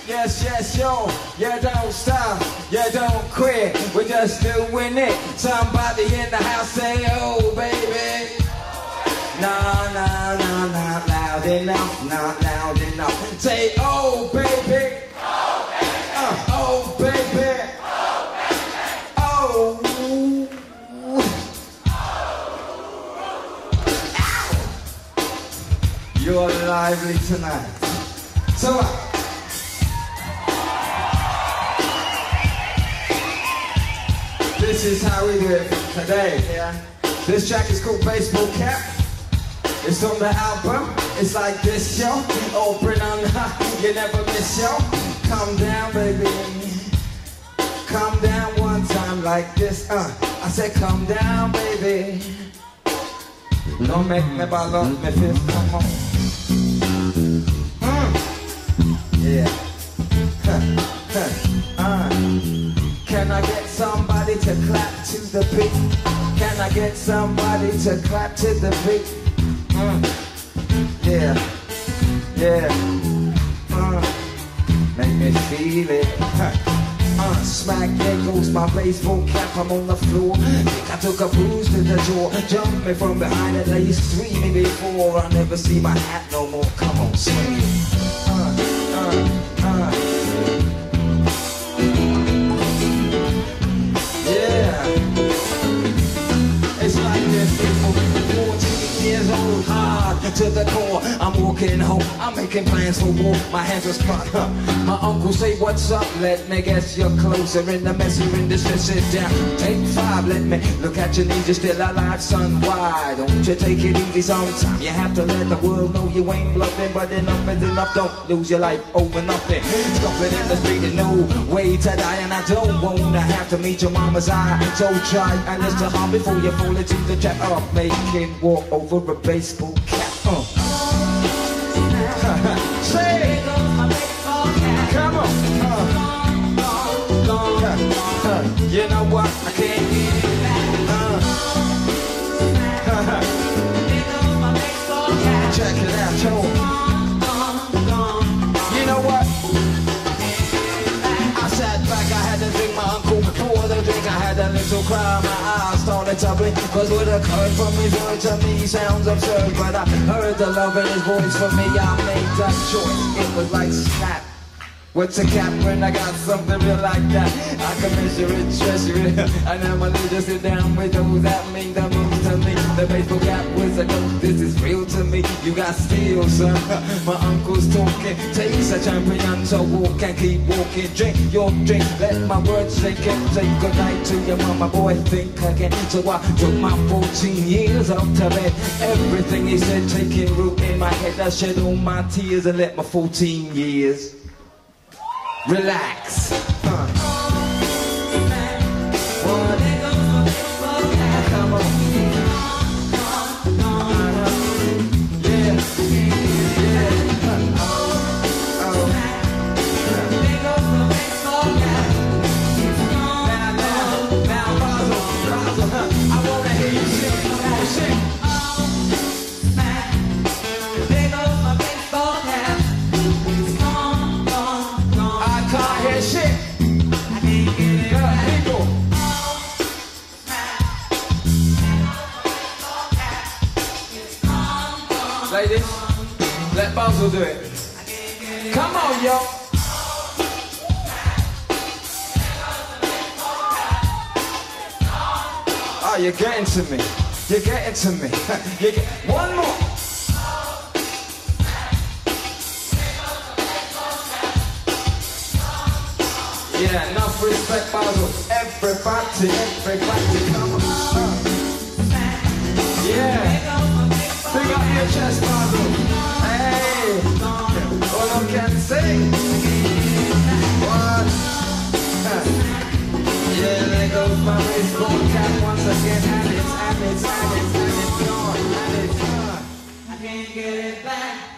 Yes, yes, yo, you don't stop, you don't quit, we're just doing it. Somebody in the house say, oh, baby. No, no, no, not loud enough, not loud enough. Say, oh, baby. Oh, baby. Oh, baby. Oh. You're lively tonight. So this is how we do it today, yeah? This track is called Baseball Cap. It's on the album. It's like this, yo. Open on, you never miss, yo. Come down, baby. Come down one time like this, I said come down, baby. Don't make me ball up my fist, come on. Yeah. Can I get somebody to clap to the beat? Can I get somebody to clap to the beat? Yeah. Yeah. Make me feel it. Smack, there goes my baseball cap, I'm on the floor. Think I took a bruise to the jaw. Jump me from behind at least 3 me before I never see my hat no more. Come on, swing it. Yeah. It's like this, people. 14 years old, hard to the core. I'm walking home, I'm making plans for war. My hands are spot. My uncle say, what's up? Let me guess you're closer in the mess, you're in distress. Sit down, take 5, let me look at your knees. You're still alive, son. Why don't you take it easy sometime? You have to let the world know you ain't bluffing, but enough is enough. Don't lose your life over nothing. Stop it in the street, there's no way to die, and I don't wanna have to meet your mama's eye. So try and listen to harm before you fall into the trap of making war over a baseball cap. Say it. Come on. You know what? I can't get it back. Check it out, yo. You know what? I sat back, I had to drink my uncle. Pour the drink, I had a little cry. My eyes started to blink, cause what occurred from his word to me sounds absurd. But I heard the love in his voice for me, I made that choice. It was like snap. What's a cap when I got something real like that? I can measure it, treasure it, and I'm gonna just sit down with those that mean the most to me. The baseball cap was a ghost, this is real to me. You got steel, son. My uncle's talking. Takes a champion to walk and keep walking. Drink your drink, let my words shake it. Say goodnight to your mama, boy, think again. So I took my 14 years up to bed. Everything he said taking root in my head. I shed all my tears and let my 14 years relax. Come on. Yeah. Now, Basil, I wanna hear you sing. Come on, sing. Shit. I can't get it right. People. Ladies, let Basil do it. Come on, yo. Oh, you're getting to me. You're getting to me. One more. Yeah, enough respect, Basil. Everybody, come on. Yeah. Big up your chest, Basil. Hey. All I can say. One. Yeah, there goes my baseball cap once again. And it's gone. I can't get it back.